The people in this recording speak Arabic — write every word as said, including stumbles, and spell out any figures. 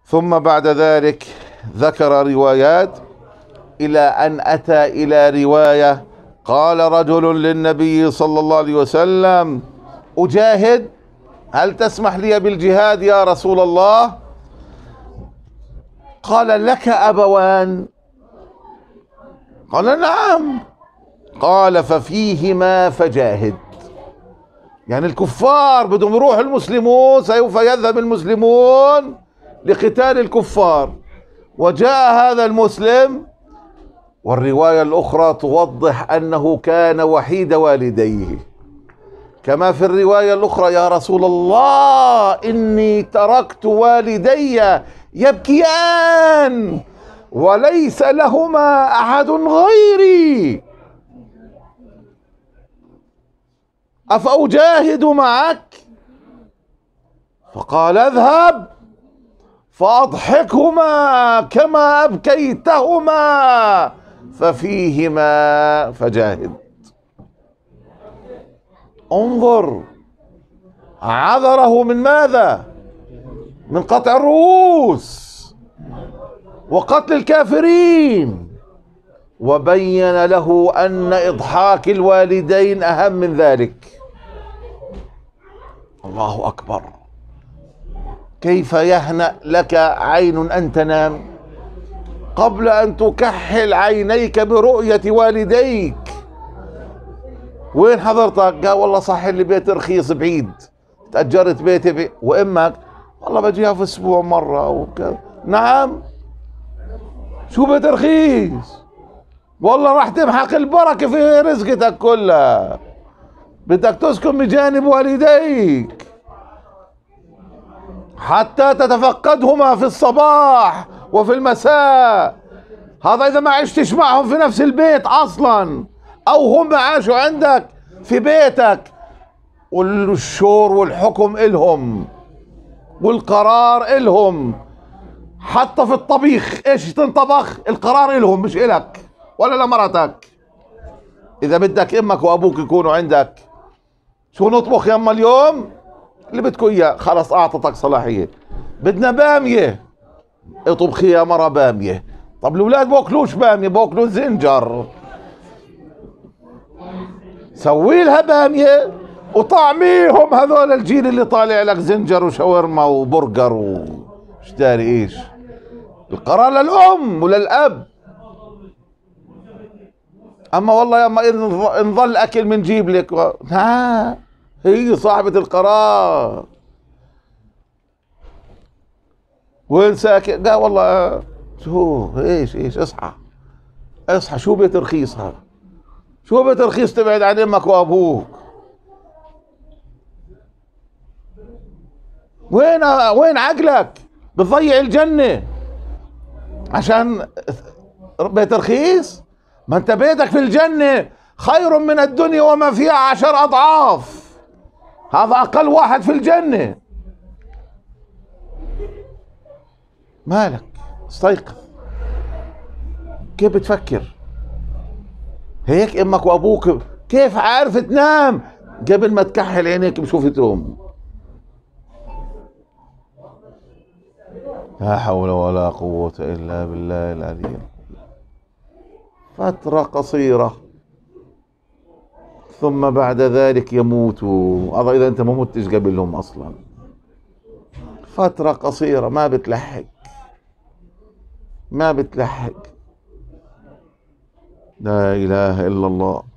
ثم بعد ذلك ذكر روايات إلى أن أتى إلى رواية قال رجل للنبي صلى الله عليه وسلم: أجاهد؟ هل تسمح لي بالجهاد يا رسول الله؟ قال: لك أبوان؟ قال: نعم. قال: ففيهما فجاهد. يعني الكفار بدهم يروح المسلمون، سوف يذهب المسلمون لقتال الكفار، وجاء هذا المسلم. والرواية الأخرى توضح أنه كان وحيد والديه، كما في الرواية الأخرى: يا رسول الله إني تركت والدي يبكيان وليس لهما أحد غيري، أفأجاهد معك؟ فقال: اذهب فأضحكهما كما أبكيتهما ففيهما فجاهد. انظر، عذره من ماذا؟ من قطع الرؤوس وقتل الكافرين، وبين له أن إضحاك الوالدين أهم من ذلك. الله أكبر. كيف يهنأ لك عين أن تنام قبل أن تكحل عينيك برؤية والديك؟ وين حضرتك؟ قال: والله صح لي بيت رخيص بعيد، تأجرت بيتي بعيد. وإمك؟ والله بجيها في أسبوع مرة وكذا. نعم. شو بيت رخيص؟ والله راح تمحق البركة في رزقتك كلها، بدك تسكن بجانب والديك حتى تتفقدهما في الصباح وفي المساء. هذا إذا ما عشتش معهم في نفس البيت أصلا، أو هم عاشوا عندك في بيتك. والشور والحكم إلهم والقرار إلهم، حتى في الطبيخ إيش تنطبخ القرار إلهم مش إلك ولا لمرتك. إذا بدك أمك وأبوك يكونوا عندك، شو نطبخ يما اليوم؟ اللي بدكم إياه، خلص أعطتك صلاحية. بدنا بامية، اطبخي يا مرة بامية. طب الأولاد بوكلوش بامية، بوكلوا زنجر، سوي لها بامية وطعميهم هذول الجيل اللي طالع لك زنجر وشاورما وبرجر وش داري ايش. القرار للأم وللأب. أما والله ياما إن ظل أكل منجيب لك، ها هي صاحبة القرار. وين ساكن؟ قال: والله شو ايش ايش اصحى اصحى. شو بيت رخيص هذا؟ شو بيت رخيص تبعد عن امك وابوك؟ وين وين عقلك؟ بتضيع الجنة عشان بيت رخيص؟ ما انت بيتك في الجنة خير من الدنيا وما فيها عشر اضعاف. هذا اقل واحد في الجنة. مالك؟ استيقظ. كيف بتفكر هيك؟ امك وابوك كيف عارف تنام قبل ما تكحل عينيك بشوفتهم؟ لا حول ولا قوة الا بالله العلي. فترة قصيرة ثم بعد ذلك يموتوا. هذا اذا انت ما متش قبلهم اصلا. فترة قصيرة ما بتلحق، ما بتلحق. لا إله إلا الله.